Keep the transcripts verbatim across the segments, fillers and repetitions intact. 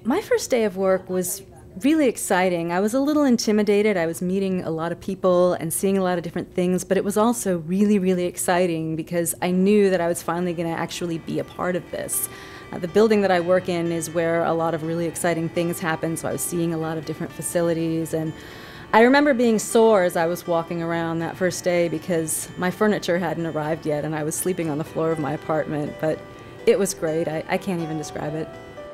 My first day of work was really exciting. I was a little intimidated. I was meeting a lot of people and seeing a lot of different things, but it was also really, really exciting because I knew that I was finally going to actually be a part of this. Uh, the building that I work in is where a lot of really exciting things happen, so I was seeing a lot of different facilities, and I remember being sore as I was walking around that first day because my furniture hadn't arrived yet and I was sleeping on the floor of my apartment, but it was great. I, I can't even describe it.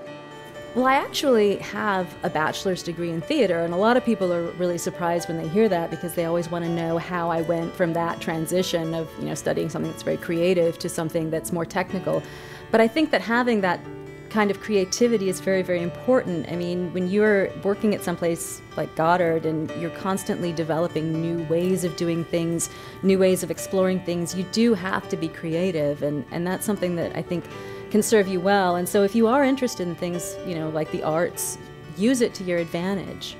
Well, I actually have a bachelor's degree in theater, and a lot of people are really surprised when they hear that because they always want to know how I went from that transition of, you know, studying something that's very creative to something that's more technical. But I think that having that kind of creativity is very, very important. I mean, when you're working at someplace like Goddard and you're constantly developing new ways of doing things, new ways of exploring things, you do have to be creative, and, and that's something that I think can serve you well. And so if you are interested in things, you know, like the arts, use it to your advantage.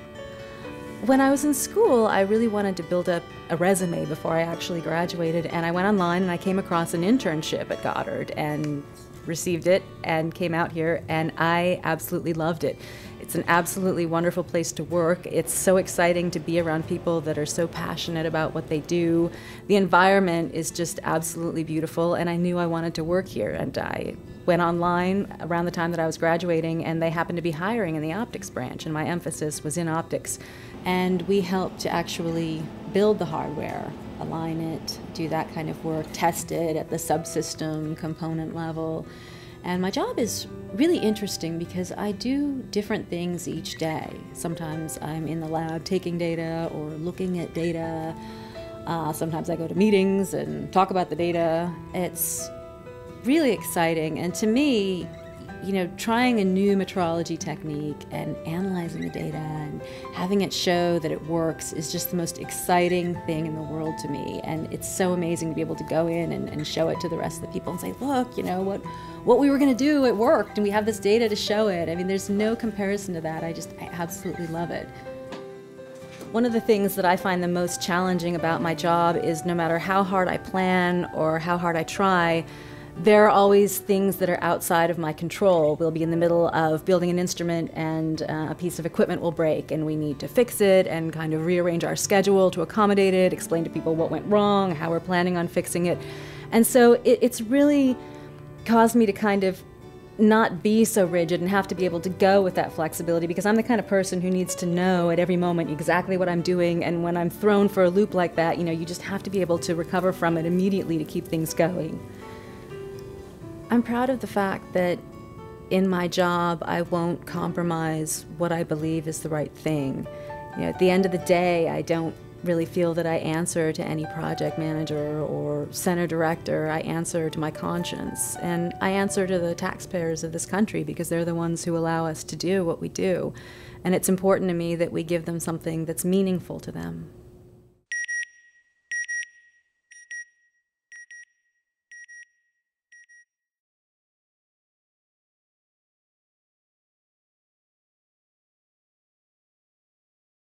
When I was in school, I really wanted to build up a resume before I actually graduated, and I went online and I came across an internship at Goddard and received it and came out here, and I absolutely loved it. It's an absolutely wonderful place to work. It's so exciting to be around people that are so passionate about what they do. The environment is just absolutely beautiful, and I knew I wanted to work here, and I went online around the time that I was graduating, and they happened to be hiring in the optics branch, and my emphasis was in optics. And we helped to actually build the hardware, align it, do that kind of work, test it at the subsystem component level. And my job is really interesting because I do different things each day. Sometimes I'm in the lab taking data or looking at data. Uh, sometimes I go to meetings and talk about the data. It's really exciting, and to me, you know, trying a new metrology technique and analyzing the data and having it show that it works is just the most exciting thing in the world to me. And it's so amazing to be able to go in and, and show it to the rest of the people and say, look, you know, what, what we were going to do, it worked, and we have this data to show it. I mean, there's no comparison to that. I just, I absolutely love it. One of the things that I find the most challenging about my job is no matter how hard I plan or how hard I try, there are always things that are outside of my control. We'll be in the middle of building an instrument and uh, a piece of equipment will break and we need to fix it and kind of rearrange our schedule to accommodate it, explain to people what went wrong, how we're planning on fixing it. And so it, it's really caused me to kind of not be so rigid and have to be able to go with that flexibility, because I'm the kind of person who needs to know at every moment exactly what I'm doing, and when I'm thrown for a loop like that, you know, you just have to be able to recover from it immediately to keep things going. I'm proud of the fact that in my job I won't compromise what I believe is the right thing. You know, at the end of the day, I don't really feel that I answer to any project manager or center director. I answer to my conscience, and I answer to the taxpayers of this country because they're the ones who allow us to do what we do. And it's important to me that we give them something that's meaningful to them.